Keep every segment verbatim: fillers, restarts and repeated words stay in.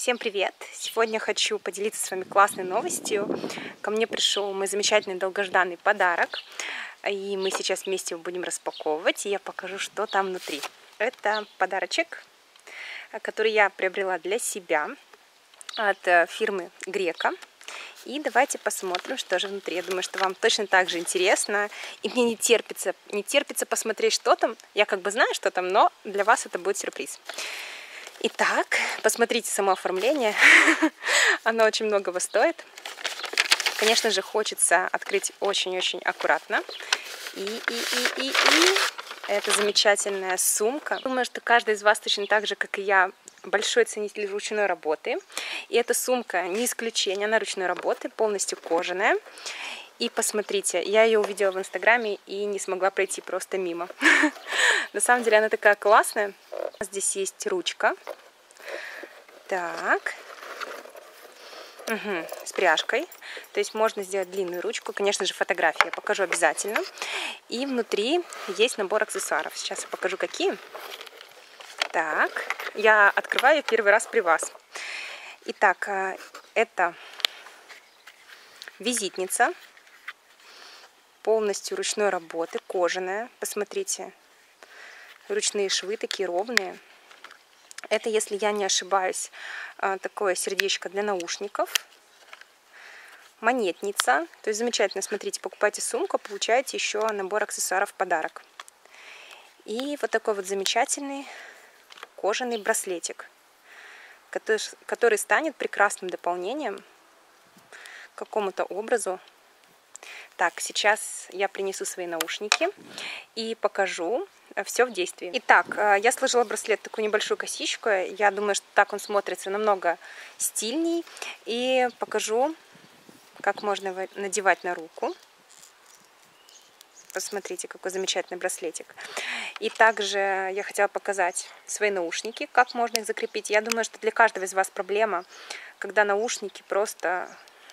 Всем привет! Сегодня хочу поделиться с вами классной новостью. Ко мне пришел мой замечательный долгожданный подарок, и мы сейчас вместе его будем распаковывать, и я покажу, что там внутри. Это подарочек, который я приобрела для себя от фирмы Грека. И давайте посмотрим, что же внутри. Я думаю, что вам точно так же интересно, и мне не терпится, не терпится посмотреть, что там. Я как бы знаю, что там, но для вас это будет сюрприз. Итак, посмотрите само оформление, оно очень многого стоит. Конечно же, хочется открыть очень-очень аккуратно. И, и, и, и, и это замечательная сумка. Думаю, что каждый из вас точно так же, как и я, большой ценитель ручной работы. И эта сумка не исключение, она ручной работы, полностью кожаная. И посмотрите, я ее увидела в Инстаграме и не смогла пройти просто мимо. На самом деле она такая классная. Здесь есть ручка. Так. Угу, с пряжкой. То есть можно сделать длинную ручку. Конечно же, фотографии я покажу обязательно. И внутри есть набор аксессуаров. Сейчас я покажу, какие. Так. Я открываю первый раз при вас. Итак, это визитница. Полностью ручной работы, кожаная. Посмотрите. Ручные швы такие ровные. Это, если я не ошибаюсь, такое сердечко для наушников. Монетница. То есть замечательно, смотрите, покупайте сумку, получаете еще набор аксессуаров в подарок. И вот такой вот замечательный кожаный браслетик, который, который станет прекрасным дополнением к какому-то образу. Так, сейчас я принесу свои наушники и покажу все в действии. Итак, я сложила браслет в такую небольшую косичку. Я думаю, что так он смотрится намного стильней. И покажу, как можно его надевать на руку. Посмотрите, какой замечательный браслетик. И также я хотела показать свои наушники, как можно их закрепить. Я думаю, что для каждого из вас проблема, когда наушники просто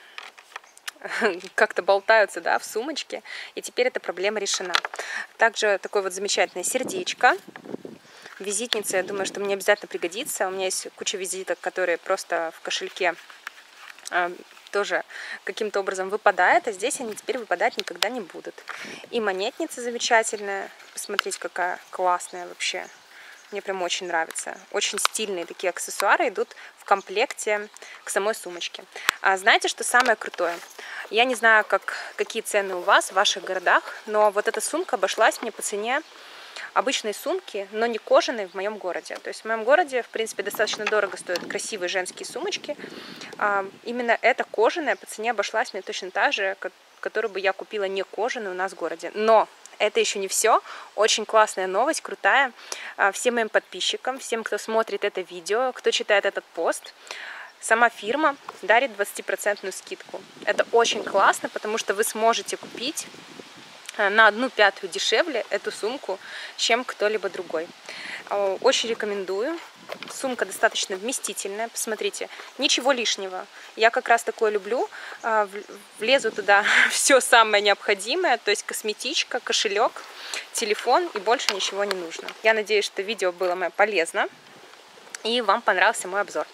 как-то болтаются, да, в сумочке, и теперь эта проблема решена. Также такое вот замечательное сердечко. Визитница, я думаю, что мне обязательно пригодится. У меня есть куча визиток, которые просто в кошельке э, тоже каким-то образом выпадают, а здесь они теперь выпадать никогда не будут. И монетница замечательная. Посмотрите, какая классная вообще. Мне прям очень нравится. Очень стильные такие аксессуары идут в комплекте к самой сумочке. А знаете, что самое крутое? Я не знаю, как, какие цены у вас в ваших городах, но вот эта сумка обошлась мне по цене обычной сумки, но не кожаной в моем городе. То есть в моем городе, в принципе, достаточно дорого стоят красивые женские сумочки. А именно эта кожаная по цене обошлась мне точно так же, как, которую бы я купила не кожаную у нас в городе. Но это еще не все. Очень классная новость, крутая. Всем моим подписчикам, всем, кто смотрит это видео, кто читает этот пост, сама фирма дарит двадцатипроцентную скидку. Это очень классно, потому что вы сможете купить на одну пятую дешевле эту сумку, чем кто-либо другой. Очень рекомендую. Сумка достаточно вместительная. Посмотрите, ничего лишнего. Я как раз такое люблю. Влезу туда все самое необходимое, то есть косметичка, кошелек, телефон, и больше ничего не нужно. Я надеюсь, что видео было мне полезно и вам понравился мой обзор.